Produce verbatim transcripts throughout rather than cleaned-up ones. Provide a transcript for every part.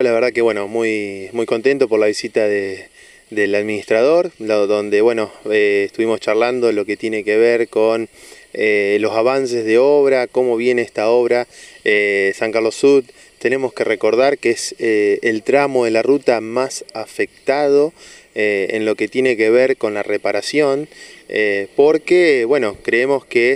La verdad que bueno, muy, muy contento por la visita de, del administrador, donde bueno, eh, estuvimos charlando lo que tiene que ver con eh, los avances de obra, cómo viene esta obra. eh, San Carlos Sud, tenemos que recordar que es eh, el tramo de la ruta más afectado eh, en lo que tiene que ver con la reparación, eh, porque bueno, creemos que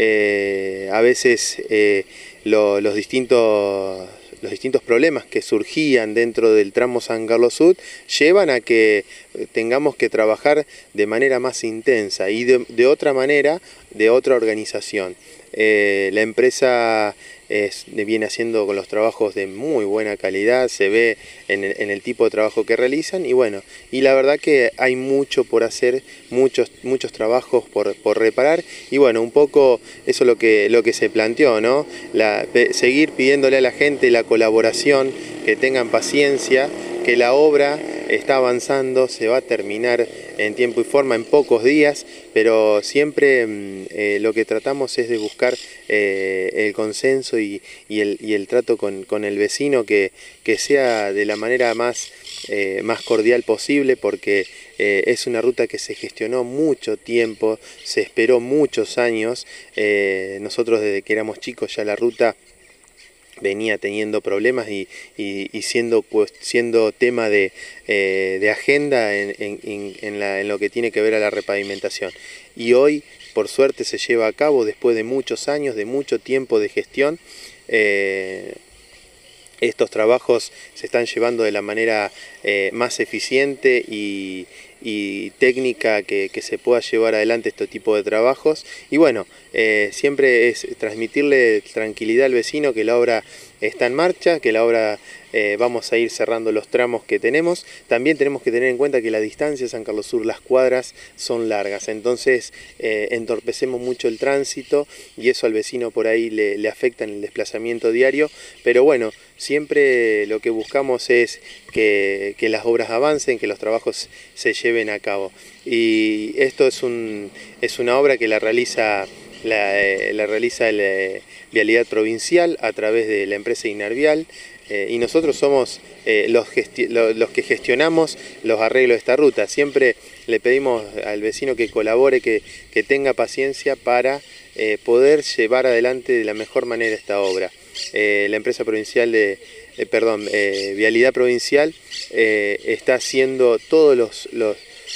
eh, a veces eh, lo, los distintos los distintos problemas que surgían dentro del tramo San Carlos Sud llevan a que tengamos que trabajar de manera más intensa y de, de otra manera, de otra organización. Eh, la empresa es, viene haciendo con los trabajos de muy buena calidad, se ve en el, en el tipo de trabajo que realizan y bueno, y la verdad que hay mucho por hacer, muchos, muchos trabajos por, por reparar y bueno, un poco eso es lo que, lo que se planteó, ¿no? La, seguir pidiéndole a la gente la colaboración, que tengan paciencia, que la obra está avanzando, se va a terminar en tiempo y forma en pocos días, pero siempre eh, lo que tratamos es de buscar eh, el consenso y, y, el, y el trato con, con el vecino que, que sea de la manera más, eh, más cordial posible, porque eh, es una ruta que se gestionó mucho tiempo, se esperó muchos años. Eh, nosotros desde que éramos chicos ya la ruta venía teniendo problemas y, y, y siendo, pues, siendo tema de, eh, de agenda en, en, en, la, en lo que tiene que ver a la repavimentación. Y hoy, por suerte, se lleva a cabo después de muchos años, de mucho tiempo de gestión. Eh, estos trabajos se están llevando de la manera eh, más eficiente y, y técnica que, que se pueda llevar adelante este tipo de trabajos. Y bueno, eh, siempre es transmitirle tranquilidad al vecino que la obra está en marcha, que la obra eh, vamos a ir cerrando los tramos que tenemos. También tenemos que tener en cuenta que la distancia de San Carlos Sur, las cuadras son largas, entonces eh, entorpecemos mucho el tránsito y eso al vecino por ahí le, le afecta en el desplazamiento diario, pero bueno, siempre lo que buscamos es que, que las obras avancen, que los trabajos se lleven a cabo. Y esto es, un, es una obra que la realiza la, eh, la realiza la eh, Vialidad Provincial a través de la empresa Inervial, eh, y nosotros somos eh, los, los, los que gestionamos los arreglos de esta ruta. Siempre le pedimos al vecino que colabore, que, que tenga paciencia para eh, poder llevar adelante de la mejor manera esta obra. Eh, la empresa provincial de, eh, perdón, eh, Vialidad Provincial eh, está haciendo todos los, los,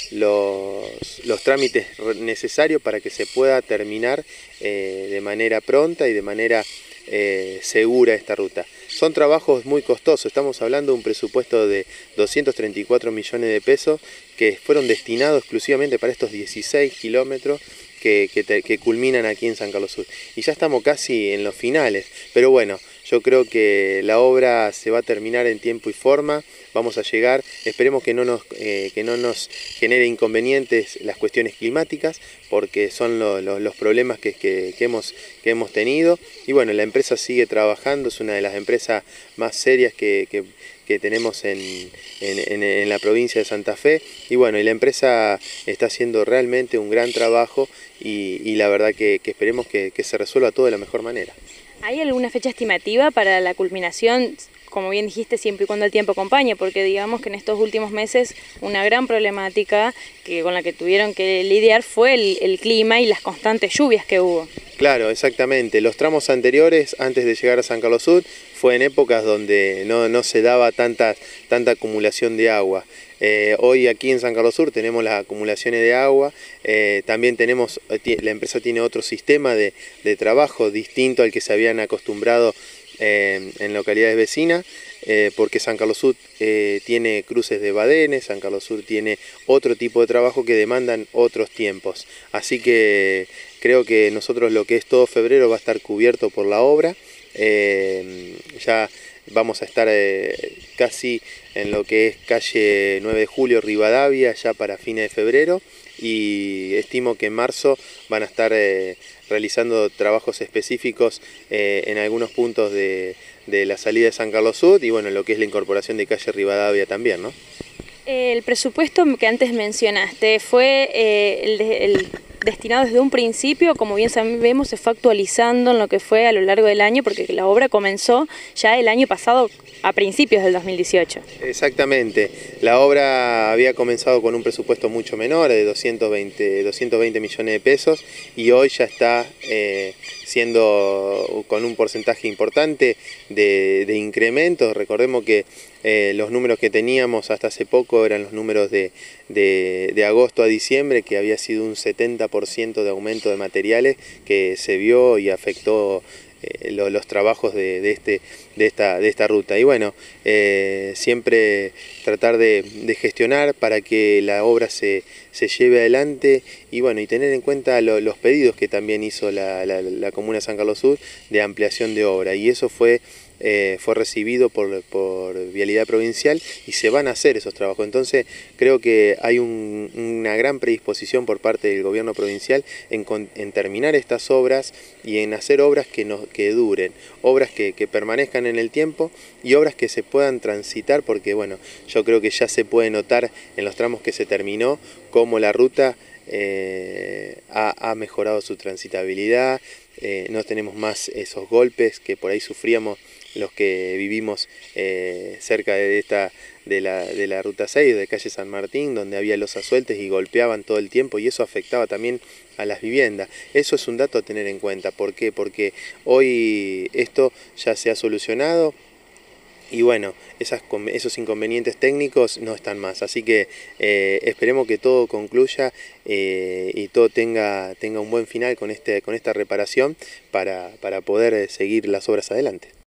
los, los trámites necesarios para que se pueda terminar eh, de manera pronta y de manera eh, segura esta ruta. Son trabajos muy costosos, estamos hablando de un presupuesto de doscientos treinta y cuatro millones de pesos que fueron destinados exclusivamente para estos dieciséis kilómetros que, que, te, que culminan aquí en San Carlos Sur. Y ya estamos casi en los finales, pero bueno, yo creo que la obra se va a terminar en tiempo y forma, vamos a llegar, esperemos que no nos, eh, que no nos genere inconvenientes las cuestiones climáticas, porque son lo, lo, los problemas que, que, que, hemos, que hemos tenido. Y bueno, la empresa sigue trabajando, es una de las empresas más serias que, que, que tenemos en, en, en la provincia de Santa Fe. Y bueno, y la empresa está haciendo realmente un gran trabajo y, y la verdad que, que esperemos que, que se resuelva todo de la mejor manera. ¿Hay alguna fecha estimativa para la culminación? Como bien dijiste, siempre y cuando el tiempo acompañe, porque digamos que en estos últimos meses una gran problemática que, con la que tuvieron que lidiar fue el, el clima y las constantes lluvias que hubo. Claro, exactamente. Los tramos anteriores, antes de llegar a San Carlos Sud, fue en épocas donde no, no se daba tanta, tanta acumulación de agua. Eh, hoy aquí en San Carlos Sur tenemos las acumulaciones de agua, eh, también tenemos, la empresa tiene otro sistema de, de trabajo distinto al que se habían acostumbrado eh, en localidades vecinas, eh, porque San Carlos Sur eh, tiene cruces de badenes, San Carlos Sur tiene otro tipo de trabajo que demandan otros tiempos. Así que creo que nosotros lo que es todo febrero va a estar cubierto por la obra. Eh, ya vamos a estar eh, casi en lo que es calle nueve de julio, Rivadavia, ya para fines de febrero, y estimo que en marzo van a estar eh, realizando trabajos específicos eh, en algunos puntos de, de la salida de San Carlos Sud y bueno, lo que es la incorporación de calle Rivadavia también, ¿no? El presupuesto que antes mencionaste fue eh, el, de, el destinado desde un principio, como bien sabemos, se fue actualizando en lo que fue a lo largo del año, porque la obra comenzó ya el año pasado a principios del dos mil dieciocho. Exactamente, la obra había comenzado con un presupuesto mucho menor, de doscientos veinte millones de pesos, y hoy ya está eh, siendo con un porcentaje importante de, de incrementos. Recordemos que eh, los números que teníamos hasta hace poco eran los números de, de, de agosto a diciembre, que había sido un setenta por ciento de aumento de materiales que se vio y afectó eh, lo, los trabajos de, de, este, de, esta, de esta ruta. Y bueno, eh, siempre tratar de, de gestionar para que la obra se, se lleve adelante y bueno, y tener en cuenta lo, los pedidos que también hizo la, la, la Comuna de San Carlos Sur de ampliación de obra, y eso fue Eh, fue recibido por, por Vialidad Provincial y se van a hacer esos trabajos. Entonces creo que hay un, una gran predisposición por parte del gobierno provincial en, en terminar estas obras y en hacer obras que, no, que duren, obras que, que permanezcan en el tiempo y obras que se puedan transitar, porque bueno, yo creo que ya se puede notar en los tramos que se terminó cómo la ruta eh, ha, ha mejorado su transitabilidad. Eh, no tenemos más esos golpes que por ahí sufríamos los que vivimos eh, cerca de esta de la, de la ruta seis, de calle San Martín, donde había losas sueltas y golpeaban todo el tiempo, y eso afectaba también a las viviendas. Eso es un dato a tener en cuenta. ¿Por qué? Porque hoy esto ya se ha solucionado y bueno, esas, esos inconvenientes técnicos no están más, así que eh, esperemos que todo concluya eh, y todo tenga, tenga un buen final con, este, con esta reparación para, para poder seguir las obras adelante.